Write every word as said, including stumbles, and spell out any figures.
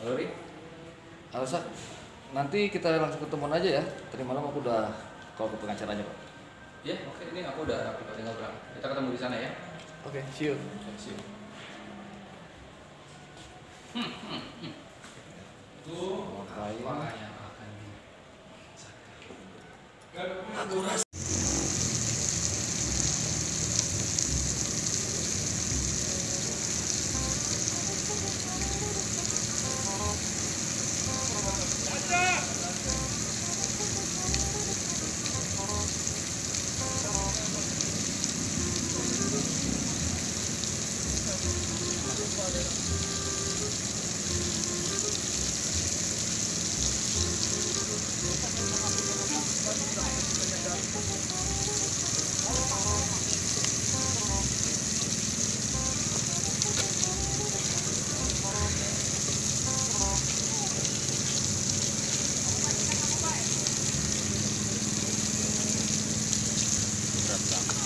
Halo Ri, Halo Sak, nanti kita langsung ketemuan aja ya. Tadi malam aku udah call ke pengacaranya Pak. ya oke ini aku udah rapi kok, tinggal berangkat. Kita ketemu di sana ya. Oke, see you. Oke, see you. Itu Ngapain? apa yang akan di Aku rasa Berapa?